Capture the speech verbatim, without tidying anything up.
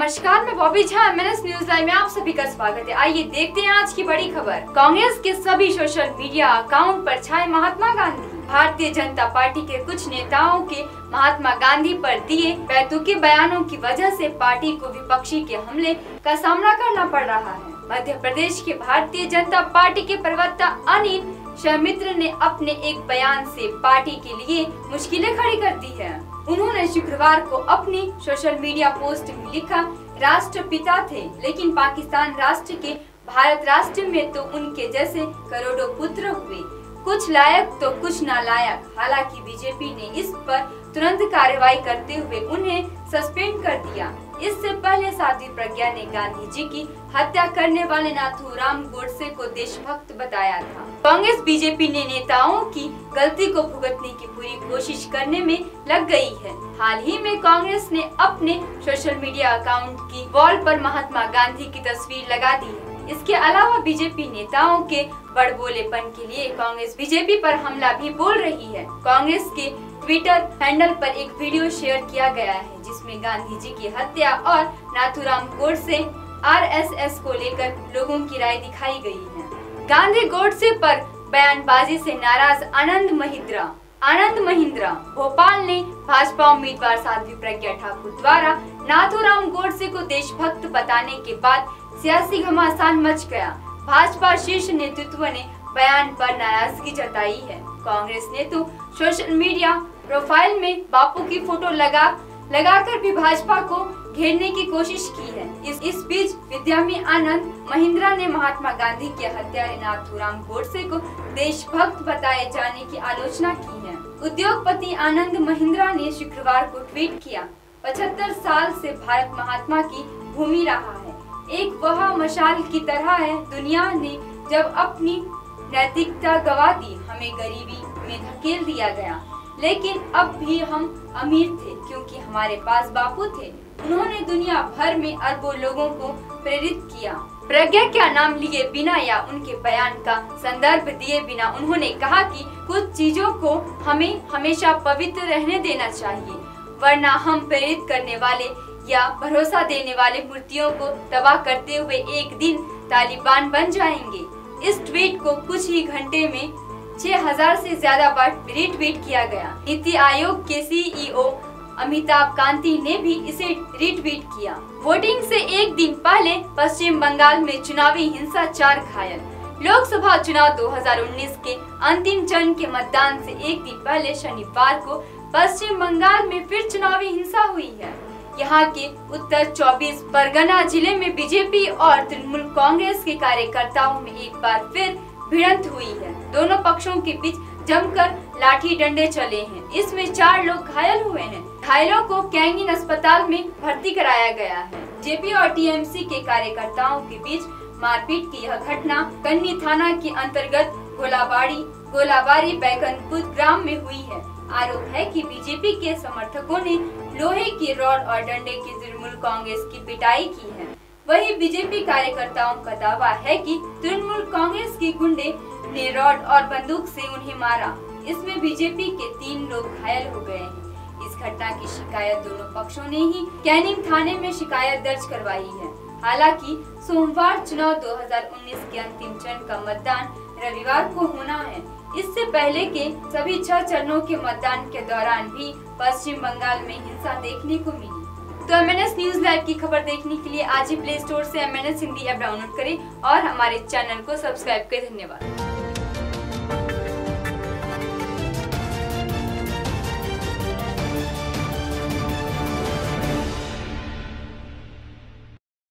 नमस्कार, मैं Bobby Jha, MNS news live में आप सभी का स्वागत है। आइए देखते हैं आज की बड़ी खबर। कांग्रेस के सभी सोशल मीडिया अकाउंट पर छाए महात्मा गांधी। भारतीय जनता पार्टी के कुछ नेताओं के महात्मा गांधी पर दिए बेतुके बयानों की वजह से पार्टी को विपक्षी के हमले का सामना करना पड़ रहा है। मध्य प्रदेश के भारतीय जनता पार्टी के प्रवक्ता अनिल शर्मित्र ने अपने एक बयान से पार्टी के लिए मुश्किलें खड़ी कर दी है। उन्होंने शुक्रवार को अपनी सोशल मीडिया पोस्ट में लिखा, राष्ट्रपिता थे लेकिन पाकिस्तान राष्ट्र के भारत राष्ट्र में तो उनके जैसे करोड़ों पुत्र हुए, कुछ लायक तो कुछ नालायक। हालांकि बीजेपी ने इस पर तुरंत कार्रवाई करते हुए उन्हें सस्पेंड कर दिया। इससे पहले साध्वी प्रज्ञा ने गांधी जी की हत्या करने वाले नाथूराम गोडसे को देशभक्त बताया था। कांग्रेस बीजेपी ने नेताओं की गलती को भुगतने की पूरी कोशिश करने में लग गई है। हाल ही में कांग्रेस ने अपने सोशल मीडिया अकाउंट की वॉल पर महात्मा गांधी की तस्वीर लगा दी है। इसके अलावा बीजेपी नेताओं के बड़बोलेपन के लिए कांग्रेस बीजेपी पर हमला भी बोल रही है। कांग्रेस के ट्विटर हैंडल पर एक वीडियो शेयर किया गया है जिसमें गांधी जी की हत्या और नाथूराम गोडसे आरएसएस को लेकर लोगों की राय दिखाई गई है। गांधी गोडसे पर बयानबाजी से नाराज आनंद महिंद्रा आनंद महिंद्रा भोपाल ने भाजपा उम्मीदवार साध्वी प्रज्ञा ठाकुर द्वारा नाथूराम गोडसे को देशभक्त बताने के बाद सियासी घमासान मच गया। भाजपा शीर्ष नेतृत्व ने बयान पर नाराजगी जताई है। कांग्रेस ने तो सोशल मीडिया प्रोफाइल में बापू की फोटो लगा लगाकर भी भाजपा को घेरने की कोशिश की है। इस इस बीच विद्यामी आनंद महिंद्रा ने महात्मा गांधी के हत्यारे नाथूराम गोडसे को देशभक्त बताए जाने की आलोचना की है। उद्योगपति आनंद महिंद्रा ने शुक्रवार को ट्वीट किया, पचहत्तर साल से भारत महात्मा की भूमि रहा है, एक वह मशाल की तरह है। दुनिया ने जब अपनी नैतिकता गवा दी, हमें गरीबी में धकेल दिया गया, लेकिन अब भी हम अमीर थे क्योंकि हमारे पास बापू थे। उन्होंने दुनिया भर में अरबों लोगों को प्रेरित किया। प्रज्ञा का नाम लिए बिना या उनके बयान का संदर्भ दिए बिना उन्होंने कहा कि कुछ चीजों को हमें हमेशा पवित्र रहने देना चाहिए, वरना हम प्रेरित करने वाले या भरोसा देने वाले मूर्तियों को तबाह करते हुए एक दिन तालिबान बन जाएंगे। इस ट्वीट को कुछ ही घंटे में छह हज़ार से ज्यादा बार रीट्वीट किया गया। नीति आयोग के सीईओ अमिताभ कांति ने भी इसे रीट्वीट किया। वोटिंग से एक दिन पहले पश्चिम बंगाल में चुनावी हिंसा, चार घायल। लोकसभा चुनाव दो हज़ार उन्नीस के अंतिम चरण के मतदान से एक दिन पहले शनिवार को पश्चिम बंगाल में फिर चुनावी हिंसा हुई है। यहाँ के उत्तर चौबीस परगना जिले में बीजेपी और तृणमूल कांग्रेस के कार्यकर्ताओं में एक बार फिर भिड़ंत हुई है। दोनों पक्षों के बीच जमकर लाठी डंडे चले हैं। इसमें चार लोग घायल हुए हैं। घायलों को कैंगिन अस्पताल में भर्ती कराया गया है। जेपी और टीएमसी के कार्यकर्ताओं के बीच मारपीट की यह घटना कन्नी थाना के अंतर्गत गोलाबाड़ी गोलाबारी बैकनपुर ग्राम में हुई है। आरोप है कि बीजेपी के समर्थकों ने लोहे की रॉड और डंडे की तृणमूल कांग्रेस की पिटाई की है। वहीं बीजेपी कार्यकर्ताओं का दावा है कि तृणमूल कांग्रेस के गुंडे ने रॉड और बंदूक से उन्हें मारा। इसमें बीजेपी के तीन लोग घायल हो गए हैं। इस घटना की शिकायत दोनों पक्षों ने ही कैनिंग थाने में शिकायत दर्ज करवाई है। हालांकि सोमवार चुनाव दो हज़ार उन्नीस के अंतिम चरण का मतदान रविवार को होना है। इससे पहले के सभी छह चरणों के मतदान के दौरान भी पश्चिम बंगाल में हिंसा देखने को मिली। तो एमएनएस न्यूज लाइव की खबर देखने के लिए आज ही प्ले स्टोर से एमएनएस हिंदी ऐप डाउनलोड करें और हमारे चैनल को सब्सक्राइब करें। धन्यवाद।